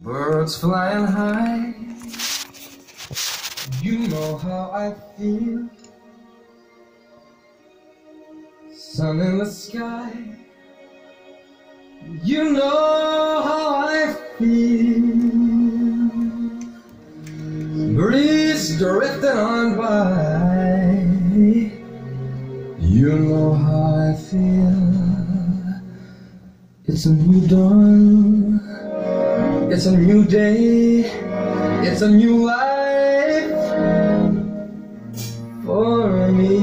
Birds flying high, you know how I feel. Sun in the sky, you know how I feel. Breeze drifting on by, you know how I feel. It's a new dawn, it's a new day, it's a new life for me,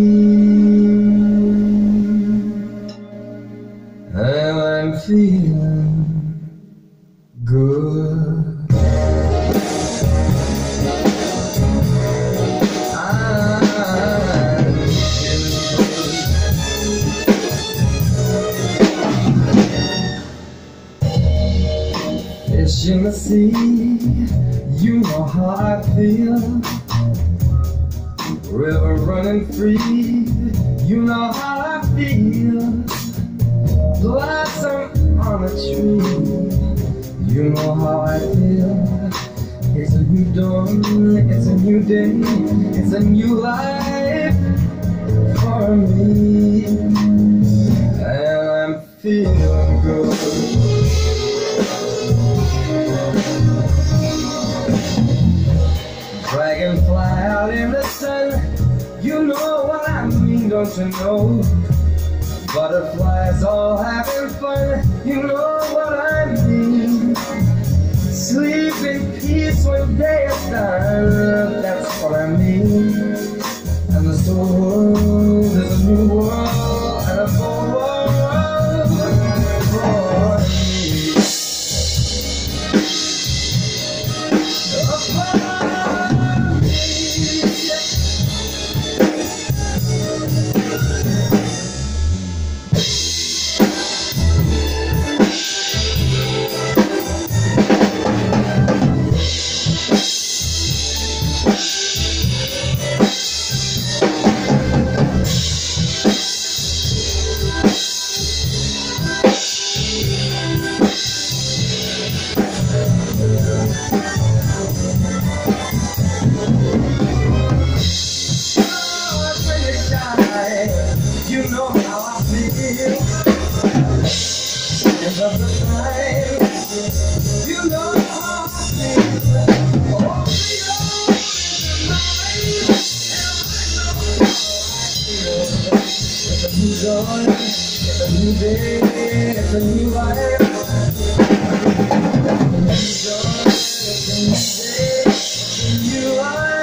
and I'm feeling good. Fish in the sea, you know how I feel. River running free, you know how I feel. Blossom on a tree, you know how I feel. It's a new dawn, it's a new day, it's a new life for me, and I'm feeling good. Dragonfly out in the sun, you know what I mean, don't you know? Butterflies all having fun, you know what I mean. Sleep in peace when day is done, that's what I mean. And there's a world, there's a new world, and a full world for me. You know how I feel. End of the time, you know how I feel. Oh, it's a new dawn, it's a new day, it's a new life. It's a new dawn, it's a new day, it's a new life.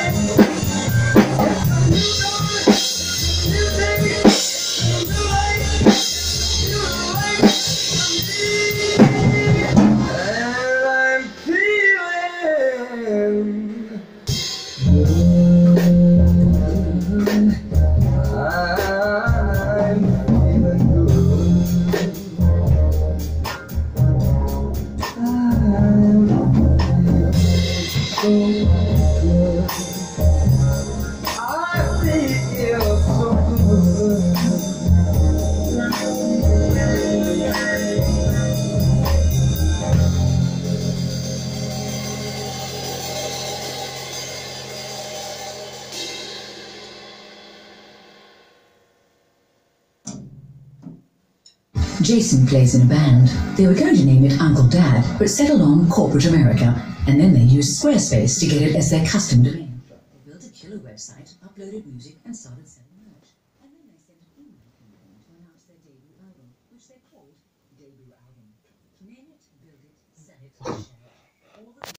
Jason plays in a band. They were going to name it Uncle Dad, but settled on Corporate America, and then they used Squarespace to get it as their custom domain. They built a killer website, uploaded music, and started selling merch. And then they sent an email campaign to announce their debut album, which they called Debut Album. Name it, build it, sell it, share it.